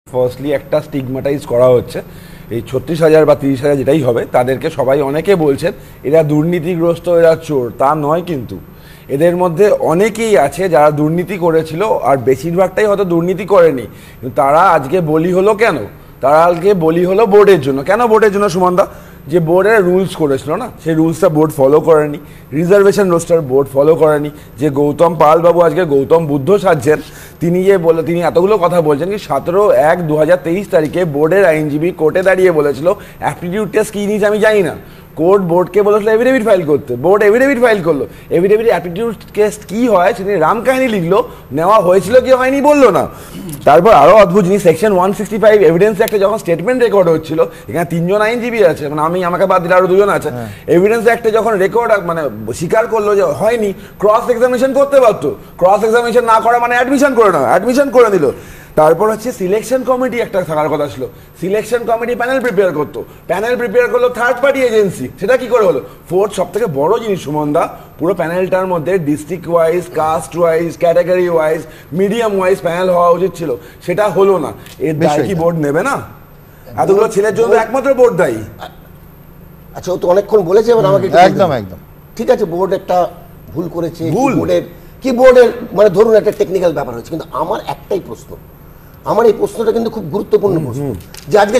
Firstly একটা stigmatise করা হচ্ছে এই ৩৬,০০০ বা ৩০,০০০ যেটাই হবে তাদেরকে সবাই অনেকে বলছেন এরা দুর্নীতিগ্রস্ত, এরা চোর। তা নয়, কিন্তু এদের মধ্যে অনেকেই আছে যারা দুর্নীতি করেছিল, আর বেশিরভাগটাই হয়তো দুর্নীতি করেনি, কিন্তু তারা আজকে বলি হলো কেন? তারা আজকে বলি হলো বোর্ডের জন্য। কেন বোর্ডের জন্য সুমনদা? যে বোর্ডের রুলস করেছিল না, সেই রুলসটা বোর্ড ফলো করেনি। রিজার্ভেশন রোস্টার বোর্ড ফলো করেনি। যে গৌতম পাল বাবু আজকে গৌতম বুদ্ধ সাজছেন, তিনি এতগুলো কথা বলছেন কি 17/1/2023 তারিখে বোর্ডের আইনজীবী কোর্টে দাঁড়িয়ে বলেছিল অ্যাপটিটিউড টেস্ট কী জিনিস আমি জানি না। কোর্ট বোর্ডকে বলেছিল এভিডেভিট ফাইল করতে, বোর্ড এভিডেভিট ফাইল করলো। এভিডেভিট অ্যাপটিটিউড টেস্ট কী হয় সেদিন রামকাহিনী লিখলো, নেওয়া হয়েছিল কি হয়নি বললো না। তারপর আরও অদ্ভুত জিনিস, সেকশন 165 এভিডেন্স অ্যাক্টে যখন স্টেটমেন্ট রেকর্ড হচ্ছিল, এখানে 3 জন আইনজীবী আছে, মানে আমাকে বাদ দিলে আরও 2 জন আছে। এভিডেন্স অ্যাক্টে যখন রেকর্ড স্বীকার করলো যে হয়নি, ক্রস এক্সামিনেশন করতে পারতো। ক্রস এক্সামিনেশন না করা মানে অ্যাডমিশন করে না, অ্যাডমিশন করে দিল। তারপর হচ্ছে সিলেকশন কমিটি একটা থাকার কথা ছিল, সিলেকশন কমিটি প্যানেল প্রিপেয়ার করতো, প্যানেল প্রিপেয়ার করলো থার্ড পার্টি এজেন্সি। সেটা কি করে হলো? ফোর্থ সব থেকে বড় জিনিস সুমনদা, পুরো প্যানেলটার মধ্যে district wise, caste wise, category wise, medium wise panel হওয়া উচিত ছিল, সেটা হলো না। এর দায় কি বোর্ড নেবে না? এতগুলো ছেলের জন্য একমাত্র বোর্ড দায়ী। আচ্ছা, ও তো অনেকক্ষণ বলেছে, এবার আমাকে একদম একদম ঠিক আছে, বোর্ড একটা ভুল করেছে, বোর্ডের মানে ধরুন একটা টেকনিক্যাল ব্যাপার হয়েছে, কিন্তু আমার একটাই প্রশ্ন, আমার এই প্রশ্নটা কিন্তু খুব গুরুত্বপূর্ণ প্রশ্ন, যে আজকে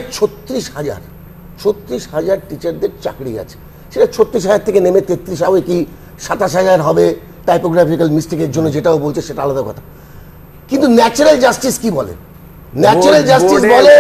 36,000 টিচারদের চাকরি আছে, সেটা 36,000 থেকে নেমে 33 হবে কি 27,000 হবে টাইপোগ্রাফিক্যাল মিস্টেকের জন্য, যেটাও বলছে সেটা আলাদা কথা। কিন্তু ন্যাচারাল জাস্টিস কি বলে? ন্যাচারাল জাস্টিস বলে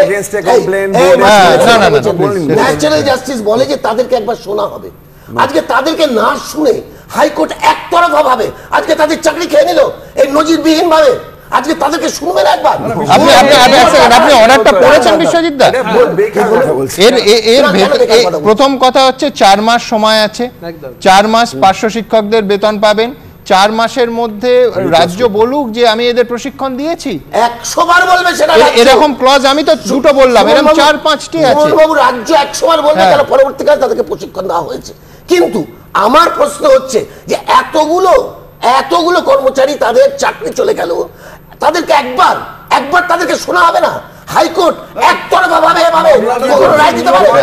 ন্যাচারাল জাস্টিস বলে যে তাদেরকে একবার শোনা হবে। আজকে তাদেরকে না শুনে হাইকোর্ট একতরফা ভাবে আজকে তাদের চাকরি খেয়ে নিল, এই নজিরবিহীন ভাবে। আজকে তাদেরকে শুনবেন একবার। আপনি অর্ডারটা পড়েছেন বিশ্বজিৎ দা? এর প্রথম কথা হচ্ছে 4 মাস সময় আছে, 4 মাস 500 শিক্ষকদের বেতন পাবেন। 4 মাসের মধ্যে রাজ্য বলুক যে আমি এদের প্রশিক্ষণ দিয়েছি, 100 বার বলবে সেটা। এরকম ক্লজ আমি তো দুটো বললাম, এরকম 4-5টি আছে। বাবু, রাজ্য 100 বার বলবে তারা পরবর্তীকালে তাদেরকে প্রশিক্ষণ দেওয়া হয়েছে। কিন্তু আমার প্রশ্ন হচ্ছে যে এতগুলো কর্মচারী তাদের চাকরি চলে গেল, তাদেরকে একবার তাদেরকে শোনা হবে না? হাইকোর্ট একতরফা ভাবে কোনো রায় দিতে পারে?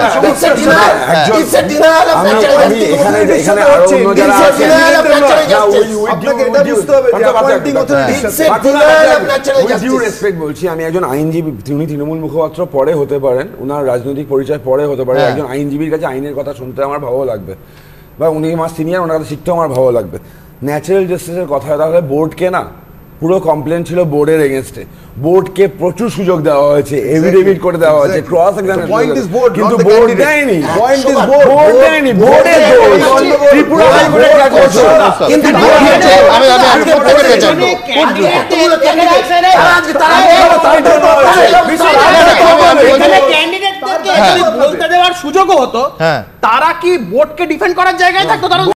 বলছি, আমি একজন আইনজীবী, উনি তৃণমূল মুখপাত্র পরে হতে পারেন, উনার রাজনৈতিক পরিচয় পরে হতে পারে। একজন আইনজীবীর কাছে আইনের কথা শুনতে আমার ভালো লাগবে, বা উনি আমার সিনিয়র, ওনার কাছে শিখতেও আমার ভালো লাগবে। ন্যাচারাল জাস্টিসের কথা, তাহলে বোর্ডকে না, পুরো কমপ্লেন ছিল বোর্ডের এগেনস্টে, বোর্ডকে প্রচুর সুযোগ দেওয়া হয়েছে, এভিডেভিট করে দেওয়া হয়েছে, ক্রস এক্সামিনেশন, কিন্তু বোর্ড দেয়নি। বোর্ড দেয়নি, বোর্ডের দোষ। ত্রিপুরা হাইকোর্টে যা করছে, কিন্তু বলতে দেওয়ার সুযোগও হতো, তারা কি বোর্ডকে ডিফেন্ড করার জায়গায় থাকতো? তারা